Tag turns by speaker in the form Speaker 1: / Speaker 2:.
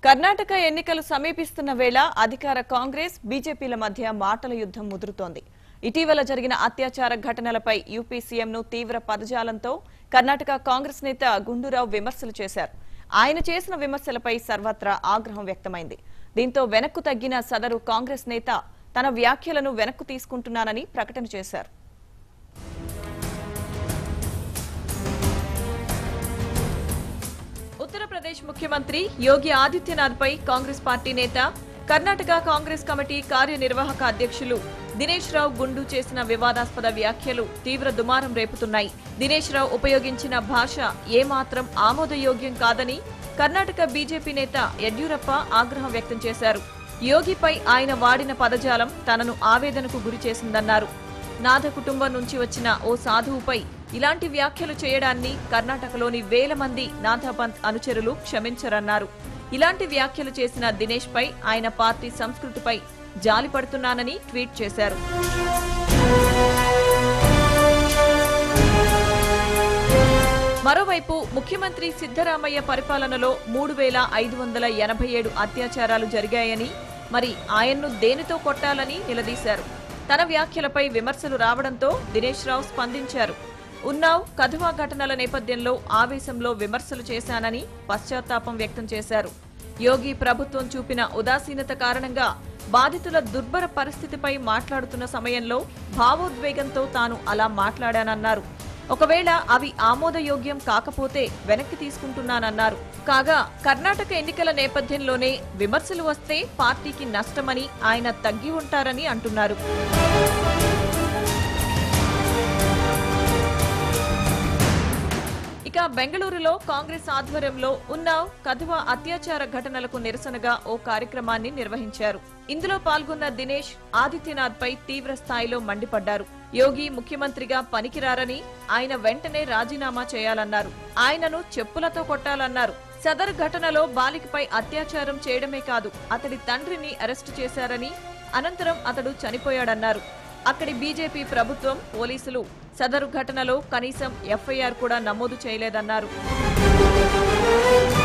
Speaker 1: కర్ణాటక ఎన్నికలు సమీపిస్తున్న వేళ అధికార కాంగ్రెస్ బీజేపీల మధ్య మాటల యుద్ధం ముదురుతోంది. ఇటీవల జరిగిన అత్యాచార ఘటనలపై యూపీ సీఎంను తీవ్ర పదజాలంతో కర్ణాటక కాంగ్రెస్ నేత గుండూరావు విమర్శలు చేశారు. ఆయన చేసిన విమర్శలపై సర్వత్రా ఆగ్రహం వ్యక్తమైంది. దీంతో వెనక్కు తగ్గిన సదరు కాంగ్రెస్ నేత తన వ్యాఖ్యలను వెనక్కు తీసుకుంటున్నానని ప్రకటన చేశారు. ఉత్తరప్రదేశ్ ముఖ్యమంత్రి యోగి ఆదిత్యనాథ్ పై కాంగ్రెస్ పార్టీ నేత కర్ణాటక కాంగ్రెస్ కమిటీ కార్యనిర్వాహక అధ్యక్షులు దినేష్ రావు గుండు చేసిన వివాదాస్పద వ్యాఖ్యలు తీవ్ర దుమారం రేపుతున్నాయి. దినేష్ రావు ఉపయోగించిన భాష ఏమాత్రం ఆమోదయోగ్యం కాదని కర్ణాటక బీజేపీ నేత యడ్యూరప్ప ఆగ్రహం వ్యక్తం చేశారు. యోగిపై ఆయన వాడిన పదజాలం తనను ఆవేదనకు గురి చేసిందన్నారు. నాథ కుటుంబం నుంచి వచ్చిన ఓ సాధువుపై ఇలాంటి వ్యాఖ్యలు చేయడాన్ని కర్ణాటకలోని వేల మంది నాథపంత్ అనుచరులు క్షమించరన్నారు. ఇలాంటి వ్యాఖ్యలు చేసిన దినేష్ పై ఆయన పార్టీ సంస్కృతిపై జాలిపడుతున్నానని ట్వీట్ చేశారు. మరోవైపు ముఖ్యమంత్రి సిద్ధరామయ్య పరిపాలనలో 3587 అత్యాచారాలు జరిగాయని, మరి ఆయన్ను దేనితో కొట్టాలని నిలదీశారు. తన వ్యాఖ్యలపై విమర్శలు రావడంతో దినేష్ రావు స్పందించారు. ఉన్నావ్ కథవా ఘటనల నేపథ్యంలో ఆవేశంలో విమర్శలు చేశానని పశ్చాత్తాపం వ్యక్తం చేశారు. యోగి ప్రభుత్వం చూపిన ఉదాసీనత కారణంగా బాధితుల దుర్భర పరిస్థితిపై మాట్లాడుతున్న సమయంలో భావోద్వేగంతో తాను అలా మాట్లాడానన్నారు. ఒకవేళ అవి ఆమోదయోగ్యం కాకపోతే వెనక్కి తీసుకుంటున్నానన్నారు. కాగా కర్ణాటక ఎన్నికల నేపథ్యంలోనే విమర్శలు వస్తే పార్టీకి నష్టమని ఆయన తగ్గి ఉంటారని అంటున్నారు. ఇక బెంగళూరులో కాంగ్రెస్ ఆధ్వర్యంలో ఉన్నావ్ కథవా అత్యాచార ఘటనలకు నిరసనగా ఓ కార్యక్రమాన్ని నిర్వహించారు. ఇందులో పాల్గొన్న దినేష్ ఆదిత్యనాథ్ పై తీవ్ర స్థాయిలో మండిపడ్డారు. యోగి ముఖ్యమంత్రిగా పనికిరారని, ఆయన వెంటనే రాజీనామా చేయాలన్నారు. ఆయనను చెప్పులతో కొట్టాలన్నారు. సదరు ఘటనలో బాలికపై అత్యాచారం చేయడమే కాదు, అతడి తండ్రిని అరెస్టు చేశారని, అనంతరం అతడు చనిపోయాడన్నారు. అక్కడి బీజేపీ ప్రభుత్వం, పోలీసులు సదరు ఘటనలో కనీసం ఎఫ్ఐఆర్ కూడా నమోదు చేయలేదన్నారు.